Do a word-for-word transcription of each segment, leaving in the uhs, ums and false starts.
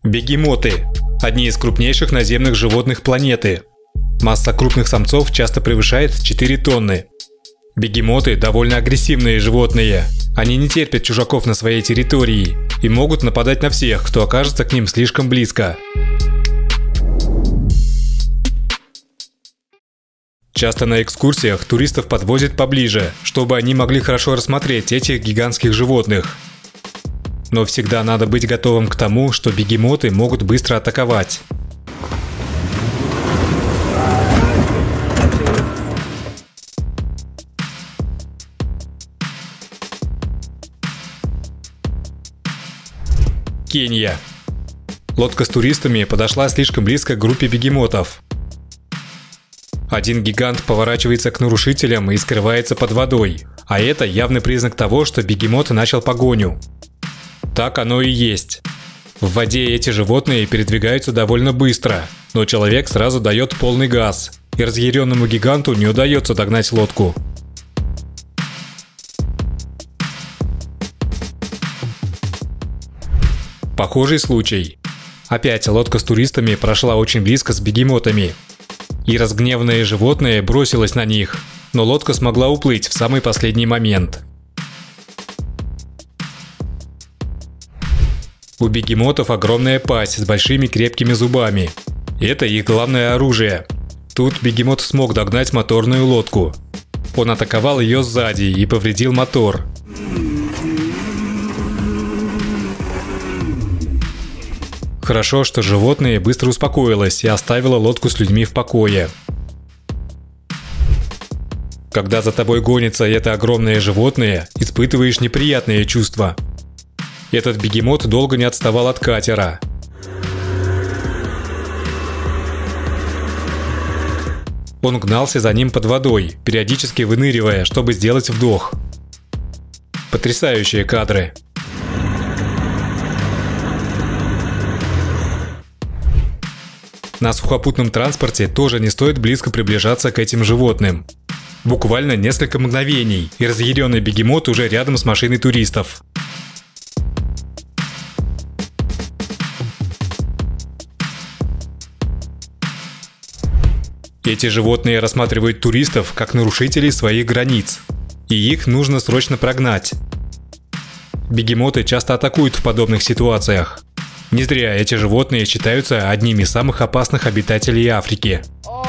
Бегемоты – одни из крупнейших наземных животных планеты. Масса крупных самцов часто превышает четыре тонны. Бегемоты – довольно агрессивные животные. Они не терпят чужаков на своей территории и могут нападать на всех, кто окажется к ним слишком близко. Часто на экскурсиях туристов подвозят поближе, чтобы они могли хорошо рассмотреть этих гигантских животных. Но всегда надо быть готовым к тому, что бегемоты могут быстро атаковать. Кения. Лодка с туристами подошла слишком близко к группе бегемотов. Один гигант поворачивается к нарушителям и скрывается под водой, а это явный признак того, что бегемот начал погоню. Так оно и есть. В воде эти животные передвигаются довольно быстро, но человек сразу дает полный газ, и разъяренному гиганту не удается догнать лодку. Похожий случай. Опять лодка с туристами прошла очень близко с бегемотами. И разгневанное животное бросилось на них, но лодка смогла уплыть в самый последний момент. У бегемотов огромная пасть с большими крепкими зубами. Это их главное оружие. Тут бегемот смог догнать моторную лодку. Он атаковал ее сзади и повредил мотор. Хорошо, что животное быстро успокоилось и оставило лодку с людьми в покое. Когда за тобой гонится это огромное животное, испытываешь неприятные чувства. Этот бегемот долго не отставал от катера. Он гнался за ним под водой, периодически выныривая, чтобы сделать вдох. Потрясающие кадры. На сухопутном транспорте тоже не стоит близко приближаться к этим животным. Буквально несколько мгновений, и разъяренный бегемот уже рядом с машиной туристов. Эти животные рассматривают туристов как нарушителей своих границ, и их нужно срочно прогнать. Бегемоты часто атакуют в подобных ситуациях. Не зря эти животные считаются одними из самых опасных обитателей Африки.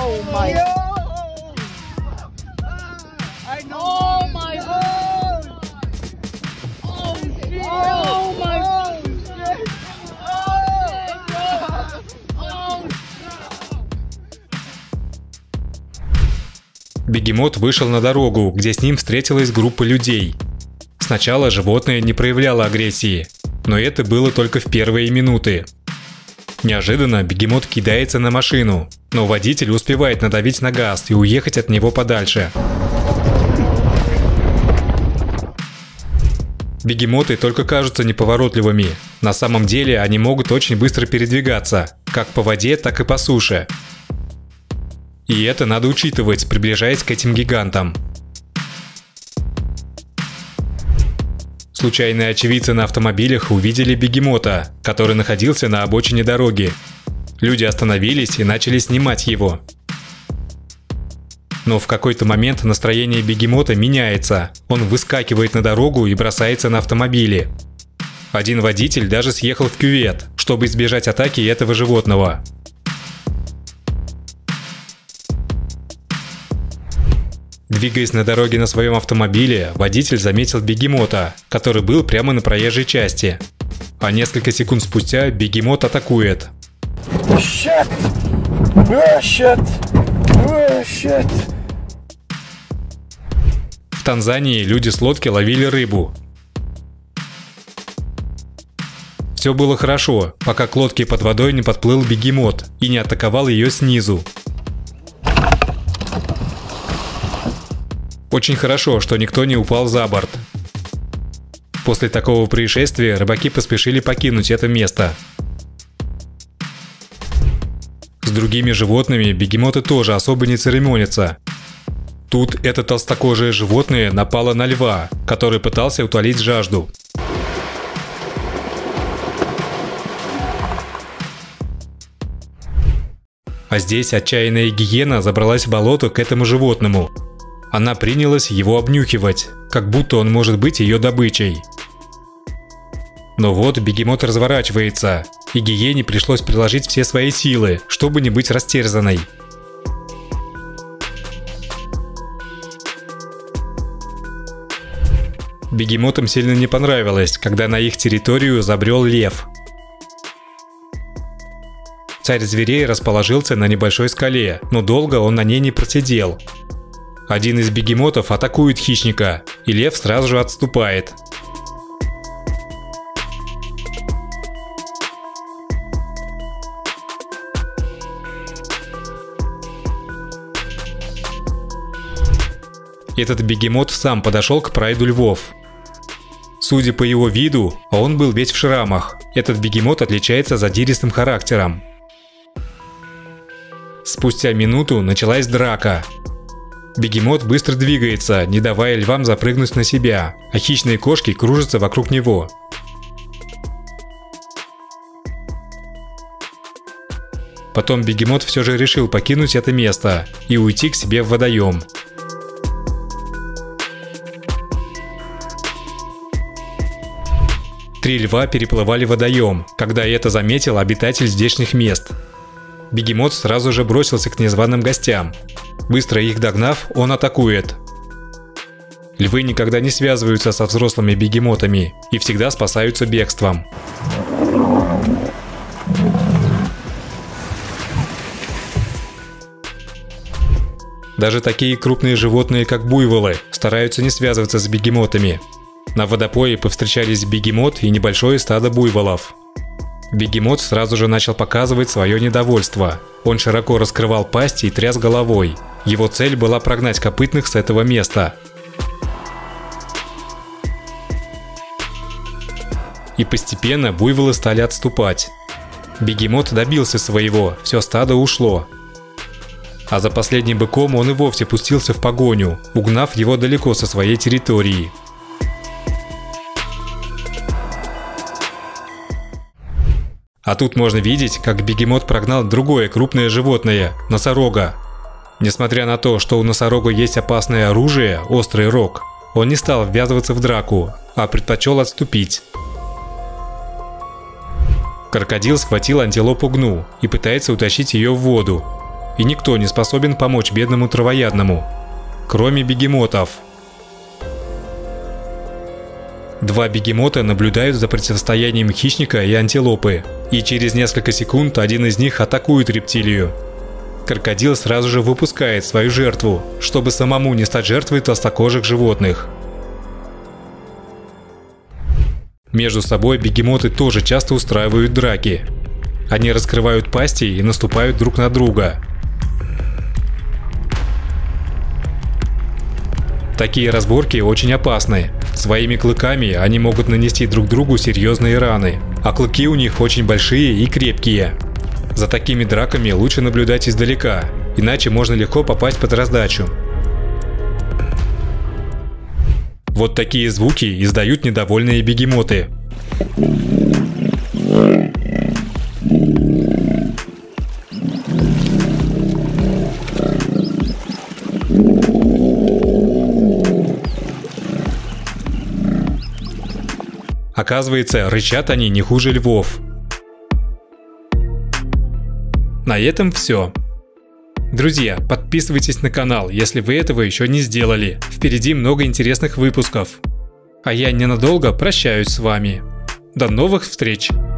Бегемот вышел на дорогу, где с ним встретилась группа людей. Сначала животное не проявляло агрессии, но это было только в первые минуты. Неожиданно бегемот кидается на машину, но водитель успевает надавить на газ и уехать от него подальше. Бегемоты только кажутся неповоротливыми. На самом деле они могут очень быстро передвигаться, как по воде, так и по суше. И это надо учитывать, приближаясь к этим гигантам. Случайные очевидцы на автомобилях увидели бегемота, который находился на обочине дороги. Люди остановились и начали снимать его. Но в какой-то момент настроение бегемота меняется. Он выскакивает на дорогу и бросается на автомобили. Один водитель даже съехал в кювет, чтобы избежать атаки этого животного. Двигаясь на дороге на своем автомобиле, водитель заметил бегемота, который был прямо на проезжей части. А несколько секунд спустя бегемот атакует. Shit. Oh, shit. Oh, shit. В Танзании люди с лодки ловили рыбу. Все было хорошо, пока к лодке под водой не подплыл бегемот и не атаковал ее снизу. Очень хорошо, что никто не упал за борт. После такого происшествия рыбаки поспешили покинуть это место. С другими животными бегемоты тоже особо не церемонятся. Тут это толстокожее животное напало на льва, который пытался утолить жажду. А здесь отчаянная гиена забралась в болото к этому животному. Она принялась его обнюхивать, как будто он может быть ее добычей. Но вот бегемот разворачивается, и гиене пришлось приложить все свои силы, чтобы не быть растерзанной. Бегемотам сильно не понравилось, когда на их территорию забрел лев. Царь зверей расположился на небольшой скале, но долго он на ней не просидел. Один из бегемотов атакует хищника, и лев сразу же отступает. Этот бегемот сам подошел к прайду львов. Судя по его виду, он был весь в шрамах. Этот бегемот отличается задиристым характером. Спустя минуту началась драка. Бегемот быстро двигается, не давая львам запрыгнуть на себя, а хищные кошки кружатся вокруг него. Потом бегемот все же решил покинуть это место и уйти к себе в водоем. Три льва переплывали водоем, когда это заметил обитатель здешних мест. Бегемот сразу же бросился к незваным гостям. Быстро их догнав, он атакует. Львы никогда не связываются со взрослыми бегемотами и всегда спасаются бегством. Даже такие крупные животные, как буйволы, стараются не связываться с бегемотами. На водопое повстречались бегемот и небольшое стадо буйволов. Бегемот сразу же начал показывать свое недовольство. Он широко раскрывал пасть и тряс головой. Его цель была прогнать копытных с этого места. И постепенно буйволы стали отступать. Бегемот добился своего, все стадо ушло. А за последним быком он и вовсе пустился в погоню, угнав его далеко со своей территории. А тут можно видеть, как бегемот прогнал другое крупное животное – носорога. Несмотря на то, что у носорога есть опасное оружие – острый рог, он не стал ввязываться в драку, а предпочел отступить. Крокодил схватил антилопу Гну и пытается утащить ее в воду. И никто не способен помочь бедному травоядному, кроме бегемотов. Два бегемота наблюдают за противостоянием хищника и антилопы, и через несколько секунд один из них атакует рептилию. Крокодил сразу же выпускает свою жертву, чтобы самому не стать жертвой толстокожих животных. Между собой бегемоты тоже часто устраивают драки. Они раскрывают пасти и наступают друг на друга. Такие разборки очень опасны. Своими клыками они могут нанести друг другу серьезные раны, а клыки у них очень большие и крепкие. За такими драками лучше наблюдать издалека, иначе можно легко попасть под раздачу. Вот такие звуки издают недовольные бегемоты. Оказывается, рычат они не хуже львов. На этом все. Друзья, подписывайтесь на канал, если вы этого еще не сделали. Впереди много интересных выпусков. А я ненадолго прощаюсь с вами. До новых встреч!